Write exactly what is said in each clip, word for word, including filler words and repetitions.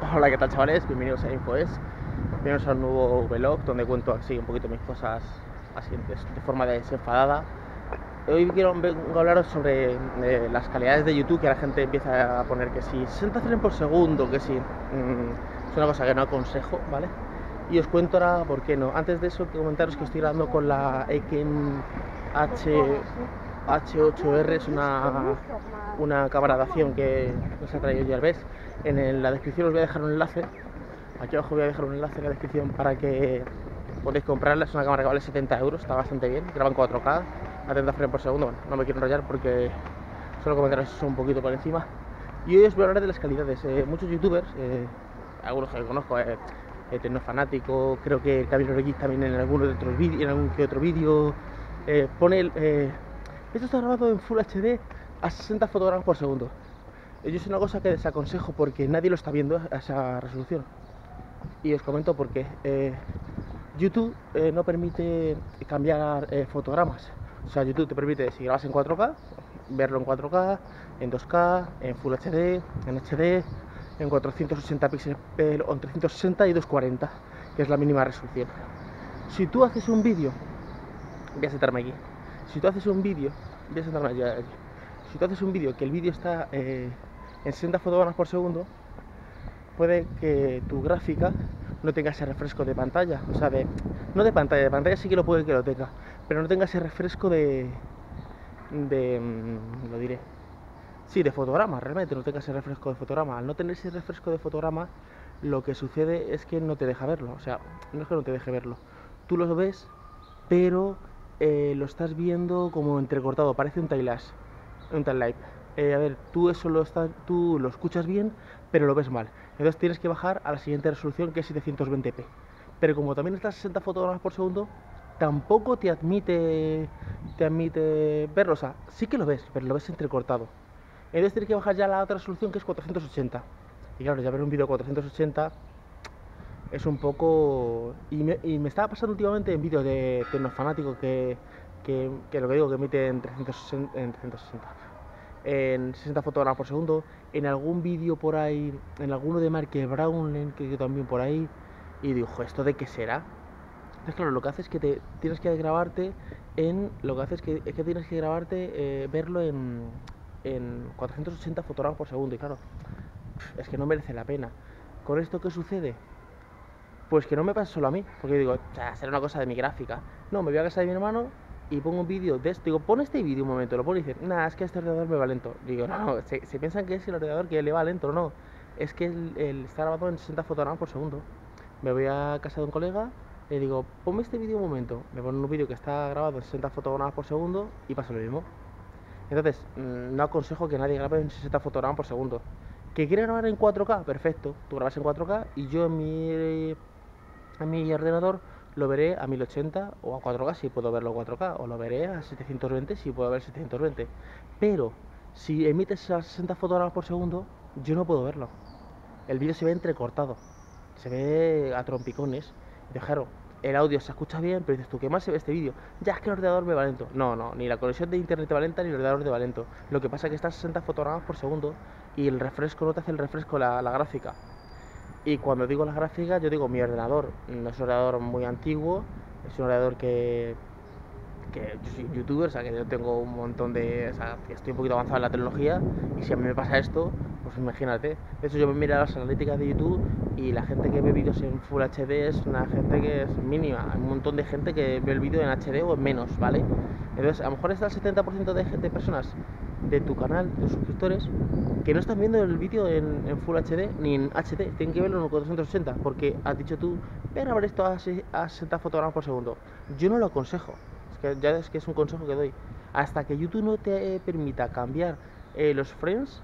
Hola, ¿qué tal, chavales? Bienvenidos a InfoES. Bienvenidos a un nuevo vlog donde cuento así un poquito mis cosas así de, de forma desenfadada. Hoy quiero vengo a hablaros sobre eh, las calidades de YouTube, que la gente empieza a poner que si sesenta frames por segundo, que si mmm, es una cosa que no aconsejo, ¿vale? Y os cuento ahora por qué no. Antes de eso, comentaros que estoy grabando con la Eiken H H ocho R, es una, una cámara de acción que nos ha traído Gervais. En el, la descripción os voy a dejar un enlace. Aquí abajo voy a dejar un enlace en la descripción para que podéis comprarla. Es una cámara que vale setenta euros, está bastante bien. Graba en cuatro K, a treinta frames por segundo. Bueno, no me quiero enrollar porque solo comentaros eso un poquito por encima. Y hoy os voy a hablar de las calidades. Eh, muchos youtubers, eh, algunos que conozco, eh, eh, Tecnofanático, creo que Camilo Reguiz también en algunos de otros vídeos, en algún que otro vídeo, eh, pone el, eh, esto está grabado en Full H D a sesenta fotogramas por segundo. Yo es una cosa que desaconsejo porque nadie lo está viendo a esa resolución. Y os comento por qué. Eh, YouTube eh, no permite cambiar eh, fotogramas. O sea, YouTube te permite, si grabas en cuatro K, verlo en cuatro K, en dos K, en Full H D, en H D, en cuatrocientos ochenta píxeles o en trescientos sesenta y doscientos cuarenta, que es la mínima resolución. Si tú haces un vídeo, voy a sentarme aquí. Si tú haces un vídeo, voy a sentarme aquí. Si tú haces un vídeo que el vídeo está eh, en sesenta fotogramas por segundo, puede que tu gráfica no tenga ese refresco de pantalla, o sea, de, no de pantalla, de pantalla sí que lo puede que lo tenga, pero no tenga ese refresco de, de, mmm, lo diré, sí, de fotograma, realmente no tenga ese refresco de fotograma. Al no tener ese refresco de fotograma, lo que sucede es que no te deja verlo, o sea, no es que no te deje verlo, tú lo ves, pero eh, lo estás viendo como entrecortado, parece un timelapse, un timelapse. Eh, a ver, tú eso lo, estás, tú lo escuchas bien, pero lo ves mal. Entonces tienes que bajar a la siguiente resolución, que es setecientos veinte p. Pero como también está a sesenta fotogramas por segundo, tampoco te admite, te admite verlo. O sea, sí que lo ves, pero lo ves entrecortado. Entonces tienes que bajar ya a la otra resolución, que es cuatrocientos ochenta. Y claro, ya ver un vídeo cuatrocientos ochenta es un poco... Y me, y me estaba pasando últimamente en vídeos de Tecnofanático que, que, que lo que digo, que emite en trescientos sesenta, en trescientos sesenta, en sesenta fotogramas por segundo, en algún vídeo por ahí, en alguno de Marque Brownlee, que yo también por ahí, y digo, ¿esto de qué será? Entonces, claro, lo que hace es que te tienes que grabarte en, lo que hace es que, es que tienes que grabarte, eh, verlo en, en cuatrocientos ochenta fotogramas por segundo, y claro, es que no merece la pena. ¿Con esto qué sucede? Pues que no me pasa solo a mí, porque digo, o sea, será una cosa de mi gráfica. No, me voy a casa de mi hermano y pongo un vídeo de esto. Digo, pon este vídeo un momento, lo pone y dice, nada, es que este ordenador me va lento. Digo, no, no, se, se piensan que es el ordenador que le va lento, no. Es que el, el está grabado en sesenta fotogramas por segundo. Me voy a casa de un colega, le digo, ponme este vídeo un momento. Me ponen un vídeo que está grabado en sesenta fotogramas por segundo y pasa lo mismo. Entonces, no aconsejo que nadie grabe en sesenta fotogramas por segundo. ¿Que quiere grabar en cuatro K? Perfecto, tú grabas en cuatro K y yo en mi a mi ordenador lo veré a mil ochenta o a cuatro K si puedo verlo a cuatro K, o lo veré a setecientos veinte si puedo ver setecientos veinte. Pero si emites a sesenta fotogramas por segundo, yo no puedo verlo. El vídeo se ve entrecortado, se ve a trompicones. Y claro, el audio se escucha bien, pero dices tú, ¿qué más se ve este vídeo? Ya es que el ordenador me va lento. No, no, ni la conexión de internet te va lenta ni el ordenador te va lento. Lo que pasa es que está a sesenta fotogramas por segundo y el refresco no te hace el refresco la, la gráfica. Y cuando digo las gráficas, yo digo mi ordenador. No es un ordenador muy antiguo, es un ordenador que, que yo soy youtuber, o sea que yo tengo un montón de... O sea, que estoy un poquito avanzado en la tecnología y si a mí me pasa esto, pues imagínate. De hecho, yo me miro las analíticas de YouTube y la gente que ve vídeos en Full H D es una gente que es mínima. Hay un montón de gente que ve el vídeo en H D o en menos, ¿vale? Entonces, a lo mejor está el setenta por ciento de, de personas de tu canal, de suscriptores, que no están viendo el vídeo en, en Full H D ni en H D, tienen que verlo en cuatrocientos ochenta, porque has dicho tú, voy a grabar esto a, a sesenta fotogramas por segundo. Yo no lo aconsejo, es que ya es que es un consejo que doy. Hasta que YouTube no te permita cambiar eh, los frames,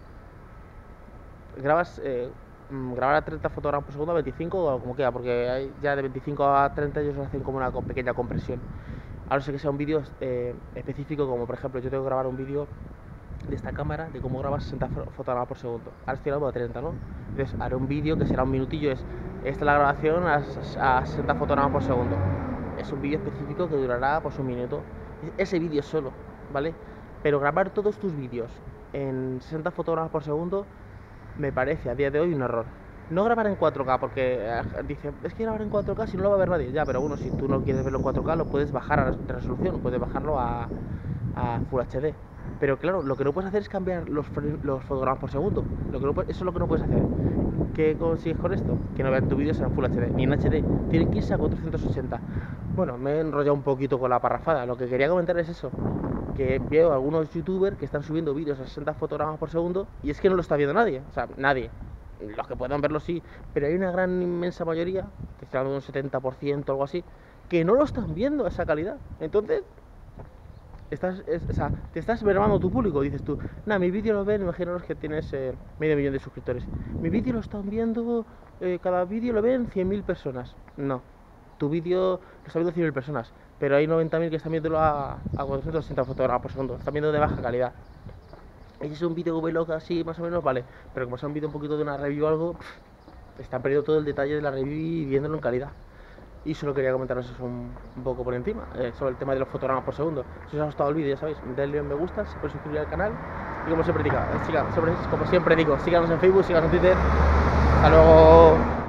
grabas, eh, grabar a treinta fotogramas por segundo, a veinticinco o como queda, porque hay, ya de veinticinco a treinta ellos hacen como una pequeña compresión. Ahora sé que sea un vídeo eh, específico, como por ejemplo yo tengo que grabar un vídeo de esta cámara de cómo grabas sesenta fotogramas por segundo. Ahora estoy grabando a treinta, ¿no? Entonces haré un vídeo que será un minutillo, es esta es la grabación a, a sesenta fotogramas por segundo. Es un vídeo específico que durará pues un minuto. Ese vídeo solo, ¿vale? Pero grabar todos tus vídeos en sesenta fotogramas por segundo me parece a día de hoy un error. no grabar en cuatro K, porque eh, dice, es que grabar en cuatro K si no lo va a ver nadie. Ya, pero bueno, si tú no quieres verlo en cuatro K, lo puedes bajar a de resolución, puedes bajarlo a, a Full H D. Pero claro, lo que no puedes hacer es cambiar los, los fotogramas por segundo. Lo que no puedes, eso es lo que no puedes hacer. ¿Qué consigues con esto? Que no vean tu vídeo en Full H D, ni en H D. Tiene que irse a cuatrocientos ochenta. Bueno, me he enrollado un poquito con la parrafada. Lo que quería comentar es eso. Que veo algunos youtubers que están subiendo vídeos a sesenta fotogramas por segundo y es que no lo está viendo nadie. O sea, nadie. Los que puedan verlo sí, pero hay una gran inmensa mayoría, te estoy hablando de un setenta por ciento o algo así, que no lo están viendo a esa calidad. Entonces, estás, es, o sea, te estás mermando tu público. Dices tú, nada, mi vídeo lo ven, imaginaros que tienes eh, medio millón de suscriptores. Mi vídeo lo están viendo, eh, cada vídeo lo ven cien mil personas. No, tu vídeo lo están viendo cien mil personas, pero hay noventa mil que están viéndolo a, a cuatrocientos sesenta fotogramas por segundo, están viendo de baja calidad. Y si es un vídeo vlog así, más o menos, vale, pero como es un vídeo un poquito de una review o algo, pff, están perdiendo todo el detalle de la review y viéndolo en calidad. Y solo quería comentaros eso un, un poco por encima, eh, sobre el tema de los fotogramas por segundo. Si os ha gustado el vídeo, ya sabéis, dadle un me gusta, se puede suscribir al canal. Y como siempre digo, siga, sobre, como siempre digo, síganos en Facebook, síganos en Twitter. Hasta luego.